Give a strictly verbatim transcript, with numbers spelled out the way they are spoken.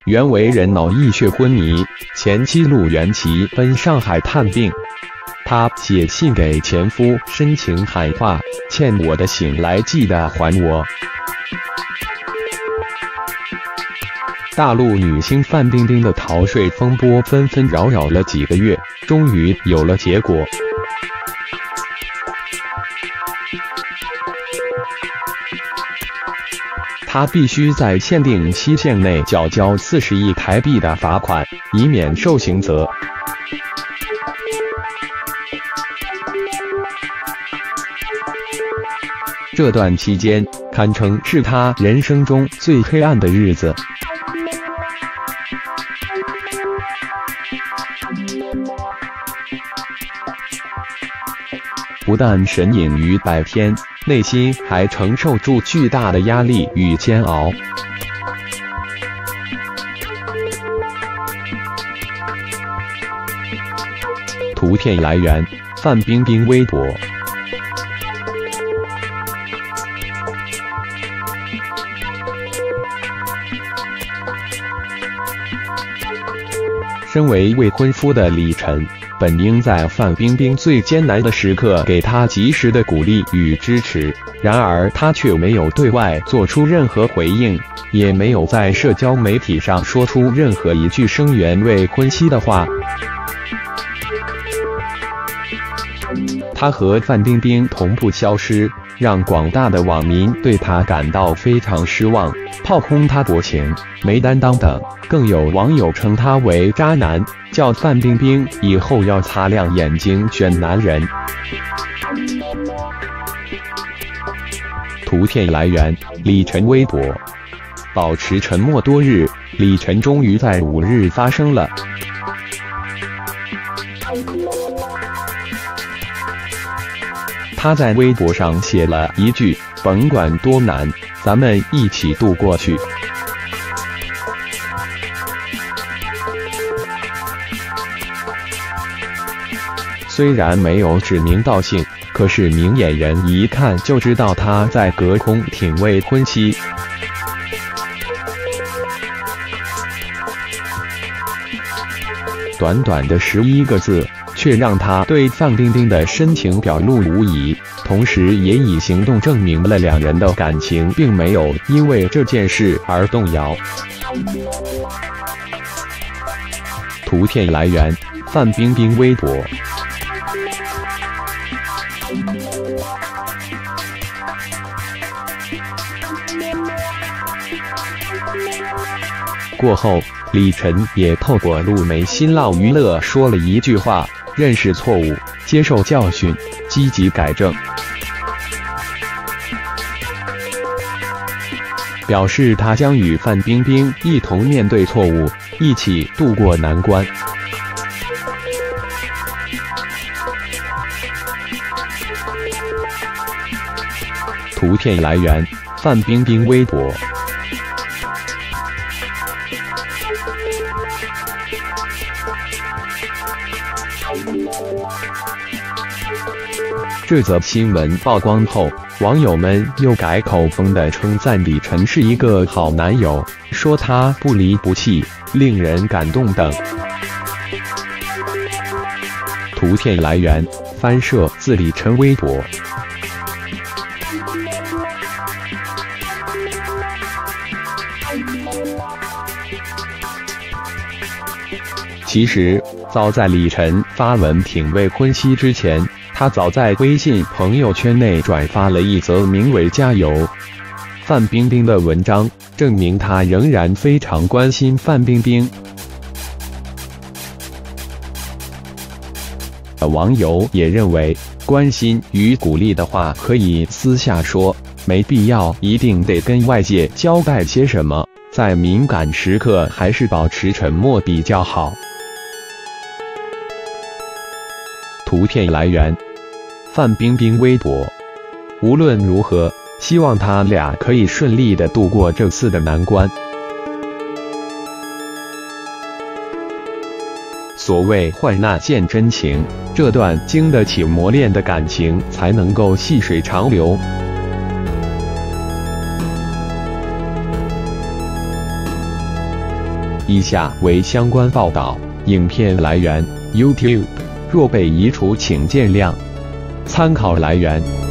原为人脑溢血昏迷，前妻陆元琪奔上海探病。她写信给前夫，深情喊话：“欠我的醒来记得还我。”大陆女星范冰冰的逃税风波纷纷扰扰了几个月，终于有了结果。她必须在限定期限内缴交四十亿台币的罚款，以免受刑责。这段期间堪称是她人生中最黑暗的日子。不但神隐于白天，内心还承受住巨大的压力与煎熬。图片来源：范冰冰微博。身为未婚夫的李晨，本应在范冰冰最艰难的时刻给她及时的鼓励与支持，然而他却没有对外做出任何回应，也没有在社交媒体上说出任何一句声援未婚妻的话。他和范冰冰同步消失，让广大的网民对他感到非常失望，炮轰他薄情、没担当等，更有网友称他为渣男，叫范冰冰以后要擦亮眼睛选男人。图片来源：李晨微博。保持沉默多日，李晨终于在五日发声了。他在微博上写了一句：“甭管多难，咱们一起度过去。”虽然没有指名道姓，可是明眼人一看就知道他在隔空挺未婚妻。短短的十一个字，却让他对范冰冰的深情表露无遗，同时也以行动证明了两人的感情并没有因为这件事而动摇。图片来源：范冰冰微博。过后，李晨也透过路媒新浪娱乐说了一句话：认识错误，接受教训，积极改正。表示他将与范冰冰一同面对错误，一起度过难关。图片来源：范冰冰微博。这则新闻曝光后，网友们又改口风地称赞李晨是一个好男友，说他不离不弃，令人感动等。图片来源：翻摄自李晨微博。其实，早在李晨发文挺未婚妻之前，他早在微信朋友圈内转发了一则名为“加油范冰冰”的文章，证明他仍然非常关心范冰冰。网友也认为，关心与鼓励的话可以私下说，没必要一定得跟外界交代些什么，在敏感时刻还是保持沉默比较好。图片来源：范冰冰微博。无论如何，希望他俩可以顺利的度过这次的难关。所谓患难见真情，这段经得起磨练的感情才能够细水长流。 以下为相关报道，影片来源 YouTube， 若被移除请见谅。参考来源。